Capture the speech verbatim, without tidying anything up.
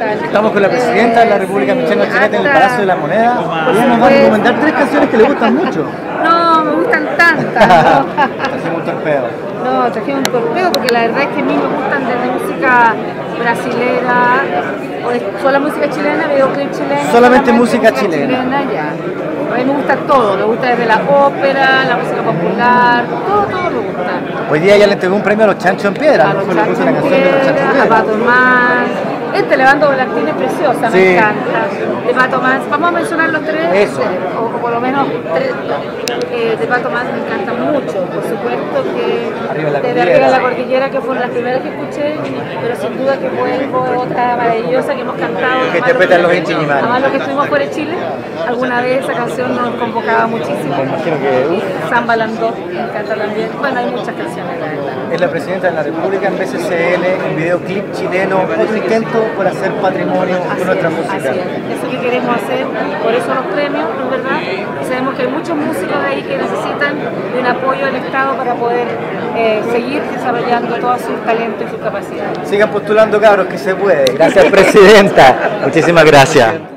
tal? Estamos con la presidenta de la República, Michelle Bachelet, en el Palacio de la Moneda. Ella nos va a recomendar tres canciones que le gustan mucho. No, me gustan tantas. No, Trajimos un torpedo. no traje un torpeo porque la verdad es que a mí me gustan desde música brasilera, o de, solo música chilena, videoclip chileno. Solamente música chilena. chilena ya. A mí me gusta todo, me gusta desde la ópera, la música popular, todo, todo me gusta. Hoy día ya le entregó un premio a los Chanchos en Piedra. A los Fue lo que puso Chanchos la en canción de los Chanchos en Piedra, a Piedra. Pato Más. Este Levando Volantín es preciosa, Sí. me encanta. De Pato Más, vamos a mencionar los tres, Eso. o, o por lo menos tres. Eh, de Pato Más me encanta mucho, por supuesto que Arriba la desde Arriba de la Cordillera, que fueron las primeras que escuché, pero sin duda que Vuelvo es otra maravillosa que hemos cantado. Que interpretan los Inti Illimani. Además, lo que estuvimos fuera de Chile, alguna vez esa canción nos convocaba muchísimo. Me imagino que uf, Samba Landó, me encanta también. Bueno, hay muchas canciones, la verdad. es la presidenta de la República en B C C L, en videoclip chileno, otro intento por hacer patrimonio con nuestra Así música. es, eso que queremos hacer, por eso los premios, ¿no es verdad? Y sabemos que hay muchos músicos de ahí que necesitan de un apoyo del Estado para poder eh, seguir desarrollando todos sus talentos y sus capacidades. Sigan postulando, cabros, que se puede. Gracias, presidenta. Muchísimas gracias.